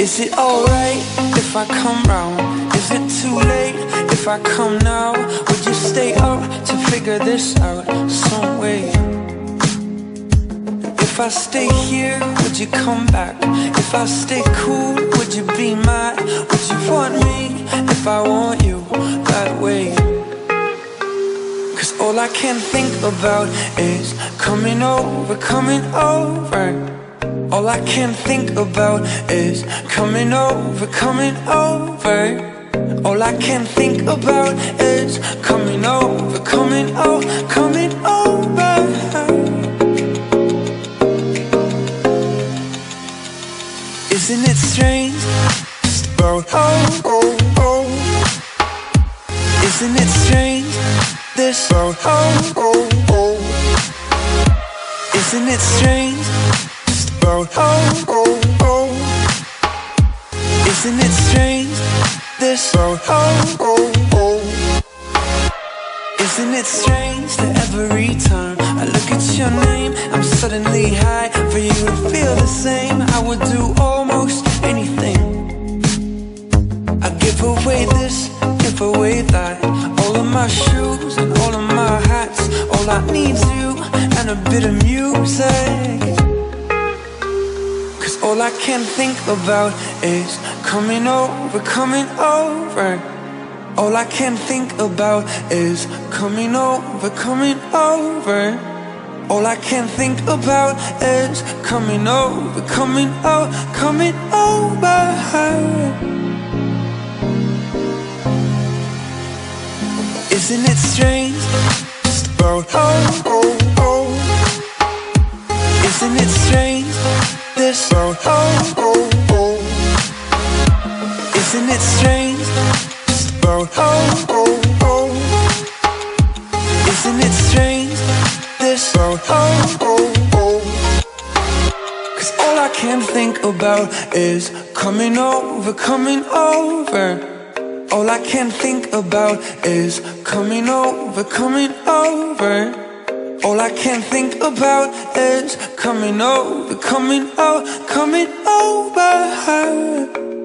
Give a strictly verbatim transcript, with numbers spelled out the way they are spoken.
Is it alright if I come round? Is it too late if I come now? Would you stay up to figure this out some way? If I stay here, would you come back? If I stay cool, would you be mad? Would you want me if I want you that way? Cause all I can think about is coming over, coming over. All I can think about is coming over, coming over. All I can think about is coming over, coming over, coming over. Isn't it strange? Just about oh, oh, oh. Isn't it strange? This about oh, oh, oh. Isn't it strange? Just about oh, oh, oh. Isn't it strange? This about oh, oh, oh. Isn't it strange that every time I look at your name, I'm suddenly high. For you to feel the same, I would do almost anything. I'd give away this, give away that. All of my shoes and all of my hats. All I need's you and a bit of music. Cause all I can think about is coming over, coming over. All I can think about is coming over, coming over. All I can think about is coming over, coming over, coming over. Isn't it strange? Just about oh, oh, oh. Isn't it strange? This about oh, oh, oh. Isn't it strange? Just about oh, oh, oh. Isn't it strange? This about oh, oh, oh. Cause all I can think about is coming over, coming over. All I can think about is coming over, coming over. All I can think about is coming over, coming over, coming over.